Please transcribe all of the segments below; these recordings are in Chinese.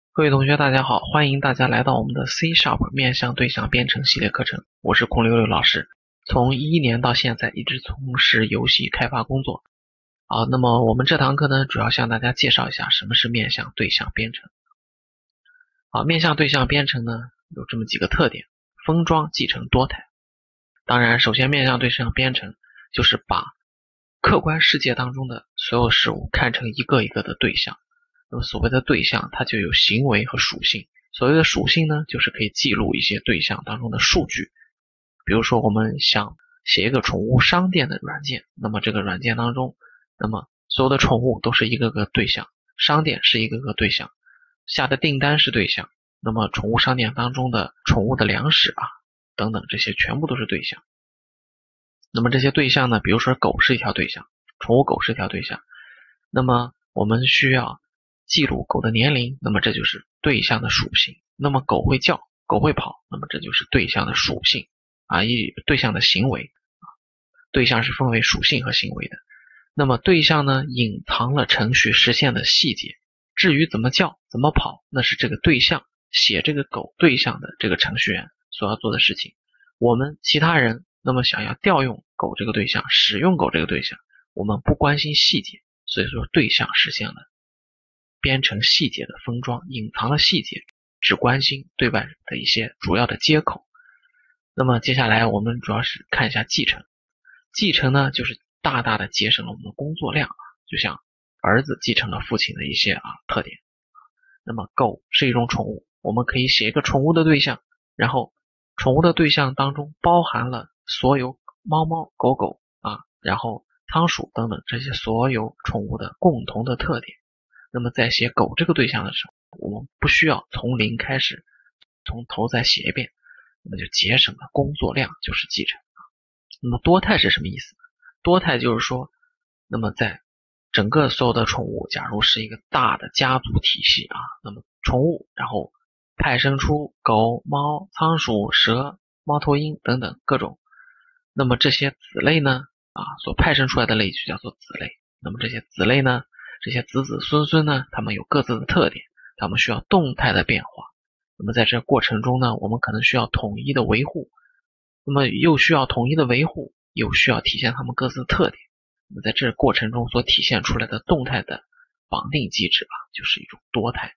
各位同学大家好，欢迎大家来到我们的 C# 面向对象编程系列课程，我是孔六六老师。从2011年到现在一直从事游戏开发工作。那么我们这堂课呢，主要向大家介绍一下什么是面向对象编程。面向对象编程呢，有这么几个特点：封装、继承、多态。当然，首先面向对象编程就是把客观世界当中的所有事物看成一个一个的对象。那么所谓的对象，它就有行为和属性。所谓的属性呢，就是可以记录一些对象当中的数据。比如说我们想写一个宠物商店的软件，那么这个软件当中，那么所有的宠物都是一个个对象，商店是一个个对象，下的订单是对象，那么宠物商店当中的宠物的粮食等等，这些全部都是对象。那么这些对象呢，比如说狗是一条对象，宠物狗是一条对象，那么我们需要记录狗的年龄，那么这就是对象的属性。那么狗会叫，狗会跑，那么这就是对象的属性对象的行为。对象是分为属性和行为的。那么对象呢，隐藏了程序实现的细节。至于怎么叫怎么跑，那是这个对象写这个狗对象的这个程序员所要做的事情。我们其他人那么想要调用狗这个对象，使用狗这个对象，我们不关心细节，所以说对象实现了编程细节的封装，隐藏了细节，只关心对外的一些主要的接口。那么接下来我们主要是看一下继承。继承呢，就是大大的节省了我们的工作量，就像儿子继承了父亲的一些特点。那么狗是一种宠物，我们可以写一个宠物的对象，然后宠物的对象当中包含了所有猫猫狗狗然后仓鼠等等这些所有宠物的共同的特点。那么在写狗这个对象的时候，我们不需要从零开始，从头再写一遍，那么就节省了工作量，就是继承。那么多态是什么意思？多态就是说，那么在整个所有的宠物，假如是一个大的家族体系那么宠物然后派生出狗、猫、仓鼠、蛇、猫头鹰等等各种，那么这些子类呢所派生出来的类就叫做子类。那么这些子类呢，这些子子孙孙呢，它们有各自的特点，它们需要动态的变化。那么在这过程中呢，我们可能需要统一的维护，那么又需要统一的维护，又需要体现它们各自的特点。那么在这过程中所体现出来的动态的绑定机制就是一种多态。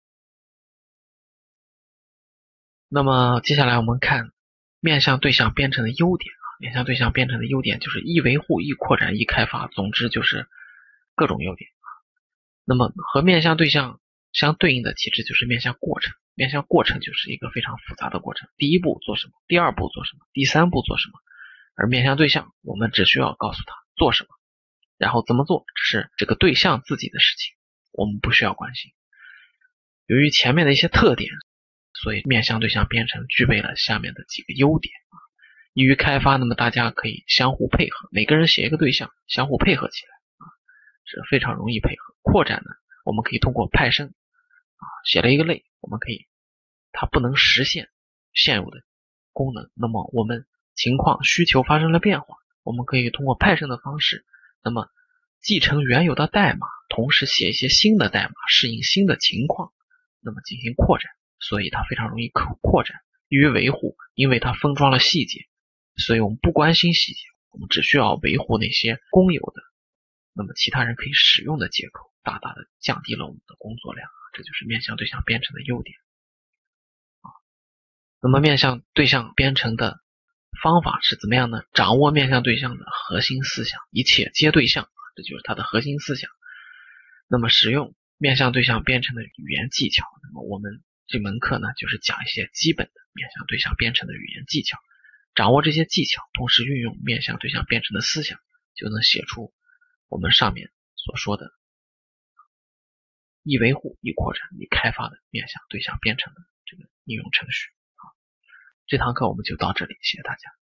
那么接下来我们看面向对象编程的优点面向对象编程的优点就是易维护、易扩展、易开发，总之就是各种优点。那么和面向对象相对应的机制就是面向过程。面向过程就是一个非常复杂的过程，第一步做什么，第二步做什么，第三步做什么。而面向对象，我们只需要告诉他做什么，然后怎么做，这是这个对象自己的事情，我们不需要关心。由于前面的一些特点，所以面向对象编程具备了下面的几个优点易于开发，那么大家可以相互配合，每个人写一个对象，相互配合起来是非常容易配合。扩展呢，我们可以通过派生写了一个类，我们可以它不能实现现有的功能，那么我们情况需求发生了变化，我们可以通过派生的方式，那么继承原有的代码，同时写一些新的代码，适应新的情况，那么进行扩展，所以它非常容易扩展，易于维护，因为它封装了细节，所以我们不关心细节，我们只需要维护那些公有的，那么其他人可以使用的接口，大大的降低了我们的工作量，这就是面向对象编程的优点。那么面向对象编程的方法是怎么样呢？掌握面向对象的核心思想，一切皆对象，这就是它的核心思想。那么使用面向对象编程的语言技巧，那么我们这门课呢，就是讲一些基本的面向对象编程的语言技巧。掌握这些技巧，同时运用面向对象编程的思想，就能写出我们上面所说的易维护、易扩展、易开发的面向对象编程的这个应用程序。这堂课我们就到这里，谢谢大家。